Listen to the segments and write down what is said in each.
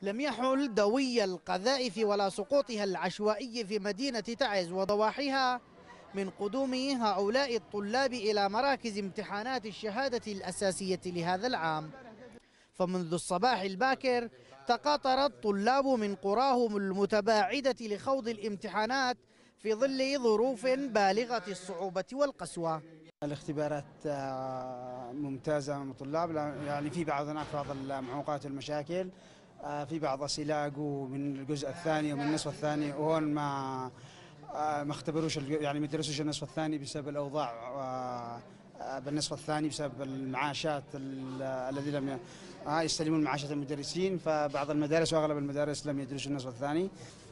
لم يحل دوي القذائف ولا سقوطها العشوائي في مدينة تعز وضواحيها من قدوم هؤلاء الطلاب إلى مراكز امتحانات الشهادة الأساسية لهذا العام. فمنذ الصباح الباكر تقاطر الطلاب من قراهم المتباعدة لخوض الامتحانات في ظل ظروف بالغة الصعوبة والقسوة. الاختبارات ممتازة من الطلاب، يعني في هناك بعض المعوقات والمشاكل، في بعض أسئلة من الجزء الثاني ومن النصف الثاني، وهون ما اختبروش، يعني ما درسوش النصف الثاني بسبب الأوضاع بالنصف الثاني، بسبب المعاشات الذي لم يستلمون معاشات المدرسين، فبعض المدارس وأغلب المدارس لم يدرسوا النصف الثاني.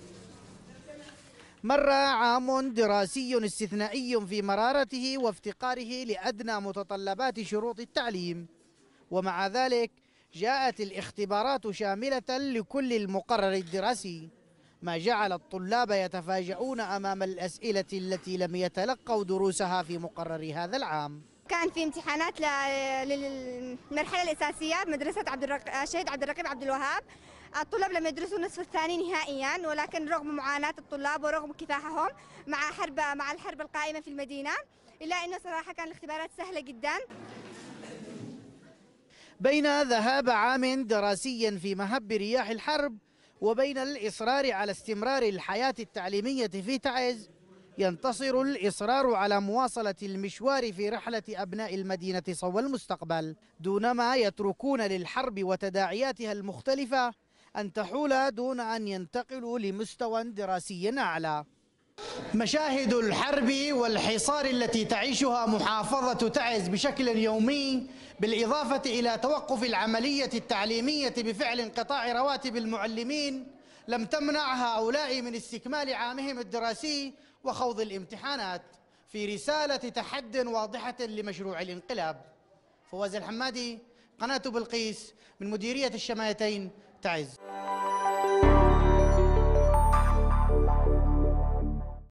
مر عام دراسي استثنائي في مرارته وافتقاره لأدنى متطلبات شروط التعليم، ومع ذلك جاءت الاختبارات شاملة لكل المقرر الدراسي، ما جعل الطلاب يتفاجؤون أمام الأسئلة التي لم يتلقوا دروسها في مقرر هذا العام. كان في امتحانات للمرحلة الأساسية بمدرسة الشهيد عبد الرقيب عبد الوهاب. الطلاب لم يدرسوا النصف الثاني نهائيا، ولكن رغم معاناة الطلاب ورغم كفاحهم مع الحرب القائمة في المدينة، إلا أنه صراحة كان الاختبارات سهلة جدا. بين ذهاب عام دراسي في مهب رياح الحرب وبين الإصرار على استمرار الحياة التعليمية في تعز، ينتصر الإصرار على مواصلة المشوار في رحلة أبناء المدينة صوب المستقبل، دونما يتركون للحرب وتداعياتها المختلفة أن تحول دون أن ينتقلوا لمستوى دراسي أعلى. مشاهد الحرب والحصار التي تعيشها محافظة تعز بشكل يومي، بالإضافة إلى توقف العملية التعليمية بفعل انقطاع رواتب المعلمين، لم تمنع هؤلاء من استكمال عامهم الدراسي وخوض الامتحانات في رسالة تحد واضحة لمشروع الانقلاب. فواز الحمادي، قناة بلقيس، من مديرية الشمايتين، تعز.